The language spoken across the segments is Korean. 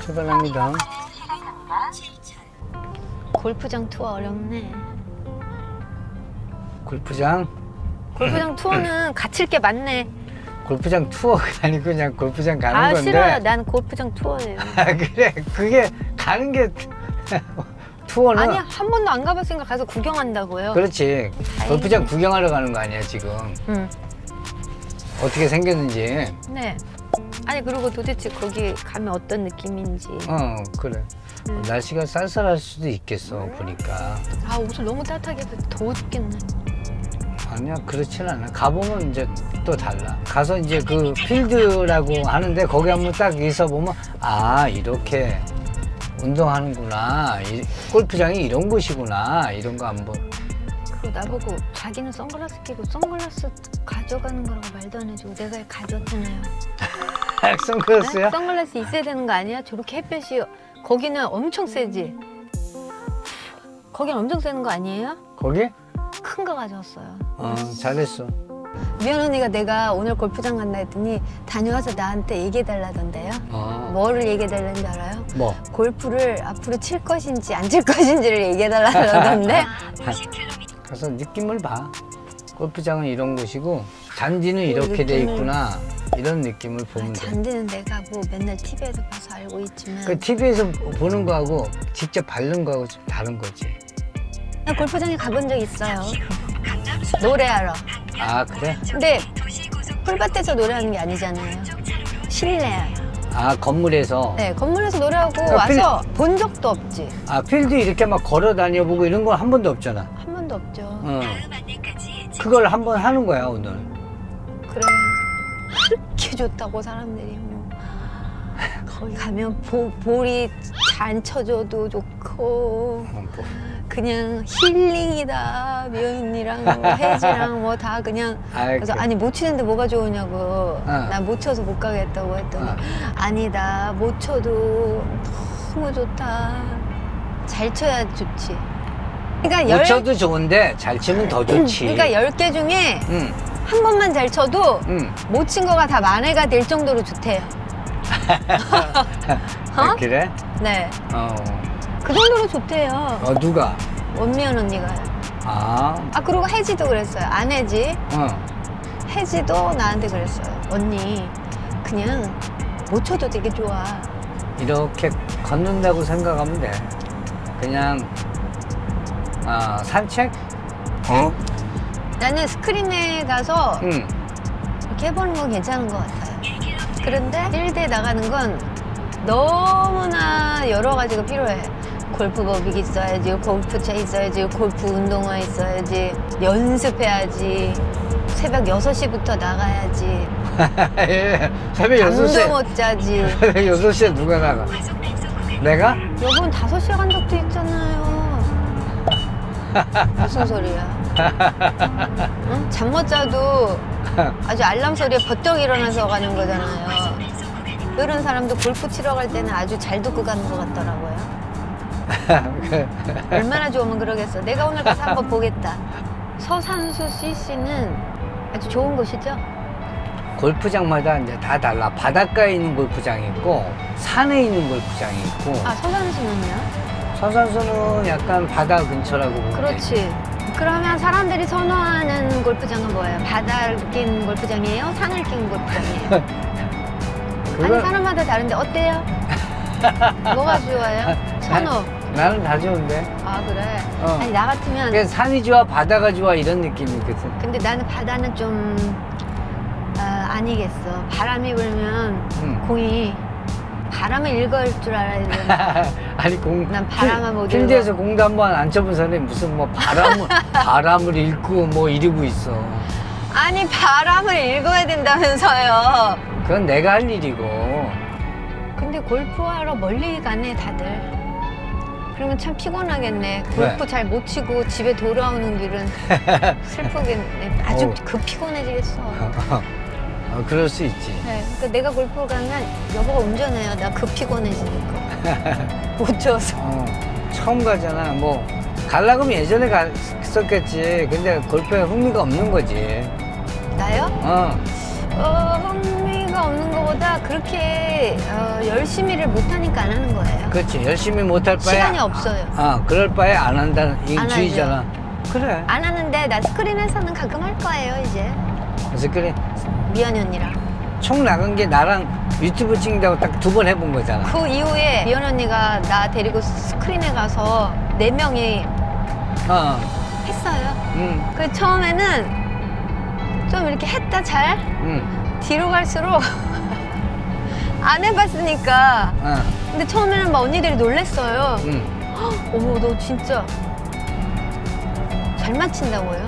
출발합니다. 골프장 투어 어렵네. 골프장? 골프장 투어는 갇힐 게 많네. 골프장 투어가 아니고 그냥 골프장 가는 건데. 싫어요. 난 골프장 투어예요. 그래, 그게 가는 게 투어는. 아니야, 한 번도 안 가봤으니까 가서 구경한다고요. 그렇지. 골프장 구경하러 가는 거 아니야 지금. 응. 어떻게 생겼는지. 네. 아니 그리고 도대체 거기 가면 어떤 느낌인지. 그래. 날씨가 쌀쌀할 수도 있겠어 보니까. 아, 옷을 너무 따뜻하게 입어서 더워 죽겠네. 아니야, 그렇진 않아. 가보면 이제 또 달라. 가서 이제 그 필드라고 하는데 거기 한번 딱 있어 보면 아, 이렇게 운동하는구나. 골프장이 이런 곳이구나. 이런 거 한번. 그리고 나보고 자기는 선글라스 끼고 선글라스 가져가는 거라고 말도 안 해주고 내가 가져왔잖아요. 선글라스야? 네? 선글라스 있어야 되는 거 아니야? 저렇게 햇볕이 거기는 엄청 세지? 거긴 엄청 세는 거 아니에요? 거기? 큰 거 가져왔어요. 잘했어. 미연 언니가 내가 오늘 골프장 간다 했더니 다녀와서 나한테 얘기해달라던데요. 뭐를 얘기해달라는지 알아요? 뭐? 골프를 앞으로 칠 것인지 안 칠 것인지를 얘기해달라던데. 가서 느낌을 봐. 골프장은 이런 곳이고 잔디는 이렇게 돼 있구나. 이런 느낌을 보면 돼. 잔디는 내가 뭐 맨날 TV에서 봐서 알고 있지만 그 TV에서 보는 거하고 직접 밟는 거하고 좀 다른 거지. 나 골프장에 가본 적 있어요. 노래하러. 아, 그래? 근데 풀밭에서 노래하는 게 아니잖아요. 실내야. 아, 건물에서? 네, 건물에서 노래하고 그러니까 와서 본 적도 없지. 아, 필드 이렇게 막 걸어 다녀보고 이런 건 한 번도 없잖아. 한 번도 없죠. 그걸 한 번 하는 거야, 오늘. 그래. 그렇게 좋다고 사람들이 뭐. 거기 가면 볼이 잘 쳐줘도 좋고 그냥 힐링이다. 미연 언니랑 뭐 혜지랑 뭐 다 그냥. 그래서 아니 못 치는데 뭐가 좋으냐고. 나 못 쳐서 못 가겠다고 했더니 아니다. 못 쳐도 너무 좋다. 잘 쳐야 좋지. 그러니까 못 쳐도 좋은데 잘 치면 더 좋지. 그러니까 10개 중에 한 번만 잘 쳐도 못 친 거가 다 만회가 될 정도로 좋대요. 어? 그래? 네. 그 정도로 좋대요. 누가? 원미연 언니가요. 그리고 혜지도 그랬어요. 안혜지. 혜지도 나한테 그랬어요. 언니 그냥 못 쳐도 되게 좋아. 이렇게 걷는다고 생각하면 돼. 그냥 산책? 나는 스크린에 가서 이렇게 해보는 건 괜찮은 것 같아요. 그런데 필드에 나가는 건 너무나 여러 가지가 필요해. 골프법이 있어야지, 골프채 있어야지, 골프 운동화 있어야지, 연습해야지, 새벽 6시부터 나가야지. 새벽 6시에? 잠도 못 자지. 새벽 6시에 누가 나가? 내가? 여분 5시에 간 적도 있잖아요. 무슨 소리야? 응? 잠 못 자도 아주 알람 소리에 버쩍 일어나서 가는 거잖아요. 그런 사람도 골프 치러 갈 때는 아주 잘 듣고 가는 것 같더라고요. 얼마나 좋으면 그러겠어. 내가 오늘 가서 한번 보겠다. 서산수 CC는 아주 좋은 곳이죠? 골프장마다 이제 다 달라. 바닷가에 있는 골프장이 있고 산에 있는 골프장이 있고. 서산수는요? 서산수는 약간 바다 근처라고 보면 그렇지. 돼. 그러면 사람들이 선호하는 골프장은 뭐예요? 바다를 낀 골프장이에요? 산을 낀 골프장이에요? 아니 사람마다 다른데 어때요? 뭐가 좋아요? 선호? 나는 다 좋은데. 그래? 아니 나 같으면 산이 좋아 바다가 좋아 이런 느낌이 있거든. 근데 나는 바다는 좀 아니겠어. 바람이 불면 공이 바람을 읽을 줄 알아야 되는데. 아니 난 바람을 못 읽어. 필드에서 공도 한 번 안 쳐본 사람이 무슨 뭐 바람을 읽고 뭐 이러고 있어. 아니 바람을 읽어야 된다면서요. 그건 내가 할 일이고. 근데 골프하러 멀리 가네 다들. 그러면 참 피곤하겠네. 골프 잘 못 치고 집에 돌아오는 길은 슬프겠네. 아주 피곤해지겠어. 그럴 수 있지. 네, 그러니까 내가 골프 가면 여보가 운전해요. 나 피곤해지니까. 못 쳐서. 처음 가잖아. 뭐 가려고 하면 예전에 갔었겠지. 근데 골프에 흥미가 없는 거지. 나요? 흥미가 없는 것보다 그렇게 열심히를 못하니까 안 하는 거예요. 그렇지. 열심히 못할 바에. 시간이 없어요. 그럴 바에 안 한다는 이 안 주의잖아. 그래. 안 하는데 나 스크린에서는 가끔 할 거예요 이제. 그래서 그래. 미연이 언니랑. 총 나간 게 나랑 유튜브 찍는다고 딱 2번 해본 거잖아. 그 이후에 미연 언니가 나 데리고 스크린에 가서 4명이 했어요. 그 처음에는 좀 이렇게 했다 잘. 뒤로 갈수록 안 해봤으니까. 근데 처음에는 막 언니들이 놀랬어요. 어머 너 진짜 잘 맞힌다고요?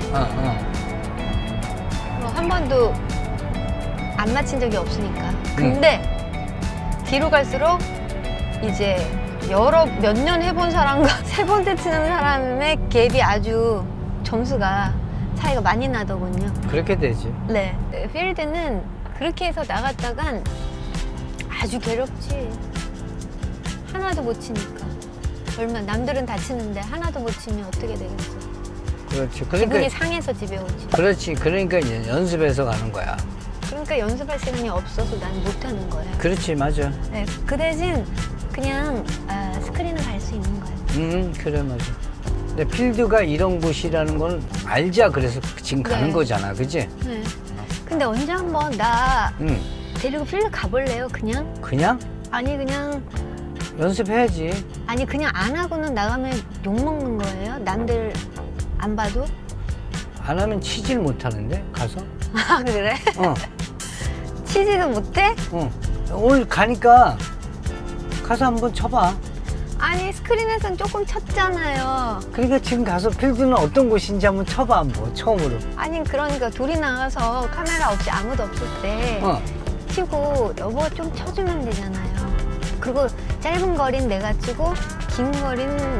한 번도 안 맞힌 적이 없으니까. 근데 뒤로 갈수록 이제 몇 년 해본 사람과 3번째 치는 사람의 갭이 아주 점수가 차이가 많이 나더군요. 그렇게 되지. 네. 필드는 그렇게 해서 나갔다간 아주 괴롭지. 하나도 못 치니까. 남들은 다 치는데 하나도 못 치면 어떻게 되겠어. 그렇지. 기분이 상해서 집에 오지. 그렇지. 그러니까 이제 연습해서 가는 거야. 그러니까 연습할 시간이 없어서 난 못하는 거야. 그렇지. 맞아. 네. 그 대신 그냥 스크린을 갈 수 있는 거야. 그래 맞아. 근데 필드가 이런 곳이라는 건 알자 그래서 지금 가는 거잖아. 그지? 네. 근데 언제 한번 나 데리고 필드 가볼래요? 그냥? 그냥? 아니 그냥 연습해야지. 아니 그냥 안 하고는 나가면 욕먹는 거예요? 남들 안 봐도? 안 하면 치질 못하는데 가서? 아 그래? 치지도 못해? 오늘 가니까 가서 한번 쳐봐. 아니 스크린에서는 조금 쳤잖아요. 그러니까 지금 가서 필드는 어떤 곳인지 한번 쳐봐 한번 처음으로. 아니 그러니까 둘이 나가서 카메라 없이 아무도 없을 때 치고 여보 좀 쳐주면 되잖아요. 그리고 짧은 거리는 내가 치고 긴 거리는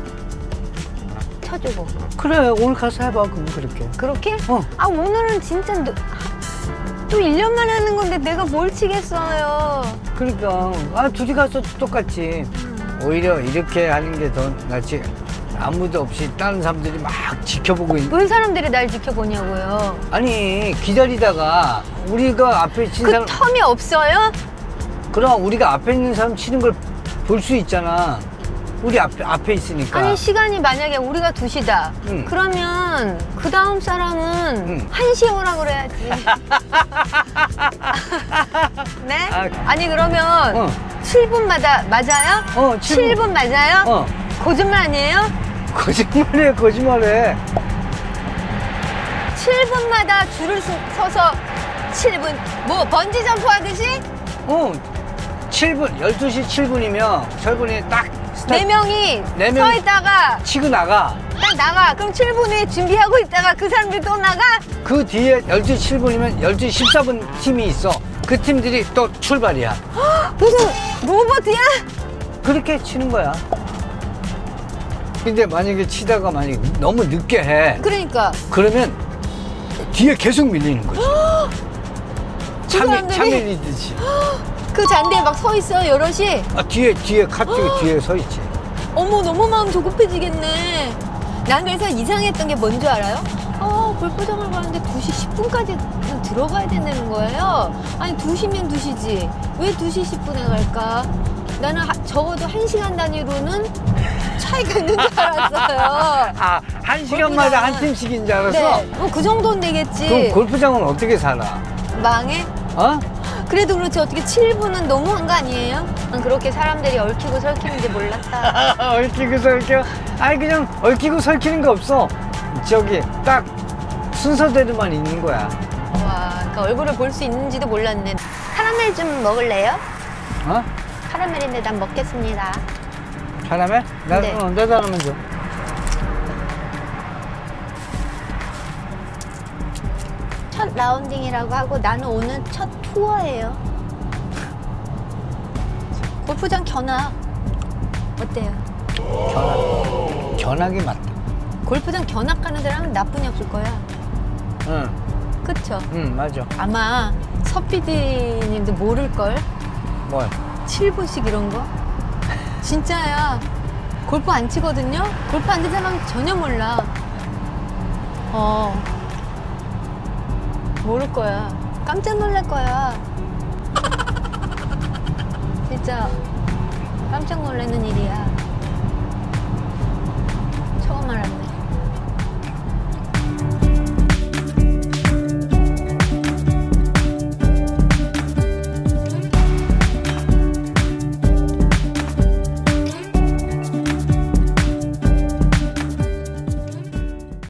쳐주고. 그래 오늘 가서 해봐 그럼 그렇게. 그렇게? 아 오늘은 진짜 또 1년 만에 하는 건데 내가 뭘 치겠어요. 그러니까 둘이 가서 똑같지. 오히려 이렇게 하는 게 더 낫지. 아무도 없이 다른 사람들이 막 지켜보고 있는. 왜 사람들이 날 지켜보냐고요. 아니 기다리다가 우리가 앞에 친 사람. 그 텀이 없어요? 그럼 우리가 앞에 있는 사람 치는 걸 볼 수 있잖아. 우리 앞에 있으니까. 아니 시간이 만약에 우리가 2시다. 그러면 그 다음 사람은 1시에 오라 그래야지. 네? 아니 그러면 7분마다 맞아요? 7분 맞아요? 거짓말 아니에요? 거짓말해. 7분마다 줄을 서서 7분 뭐 번지 점프 하듯이? 7분 12시 7분이면 철분이 딱 스타트. 4명이 네 서 명 있다가 치고 나가. 딱 나가. 그럼 7분 후에 준비하고 있다가 그 사람들이 또 나가? 그 뒤에 12시 7분이면 12시 14분 팀이 있어. 그 팀들이 또 출발이야. 무슨 로봇이야? 그렇게 치는 거야. 근데 만약에 치다가 만약에 너무 늦게 해. 그러니까. 그러면 뒤에 계속 밀리는 거지. 차 밀리듯이. 그 잔디에 막 서 있어요, 여럿이? 뒤에 카트 뒤에 서 있지. 어머, 너무 마음 조급해지겠네. 난 그래서 이상했던 게 뭔 줄 알아요? 골프장을 가는데 2시 10분까지 들어가야 된다는 거예요. 아니 2시면 2시지. 왜 2시 10분에 갈까? 나는 적어도 1시간 단위로는 차이가 있는 줄 알았어요. 1시간마다 한 팀씩인 줄 알았어? 네, 그 정도는 되겠지. 그럼 골프장은 어떻게 살아? 망해? 그래도 그렇지 어떻게 7분은 너무한 거 아니에요? 난 그렇게 사람들이 얽히고 설키는지 몰랐다. 얽히고 설켜? 아니 그냥 얽히고 설키는 거 없어. 저기 딱 순서대로만 있는 거야. 와, 그러니까 얼굴을 볼 수 있는지도 몰랐네. 카라멜 좀 먹을래요? 카라멜인데 난 먹겠습니다. 카라멜? 네. 내다 하나만 줘. 첫 라운딩이라고 하고 나는 오늘 첫 투어예요. 골프장 견학 어때요? 견학이 맞다. 골프장 견학 가는 데랑 나쁜이 없을 거야. 응. 그쵸? 응, 맞아. 아마 서 PD님도 모를걸? 뭘? 7분씩 이런 거? 진짜야. 골프 안 치거든요? 골프 안 치는 사람 전혀 몰라. 모를 거야. 깜짝 놀랄 거야. 진짜 깜짝 놀라는 일이야.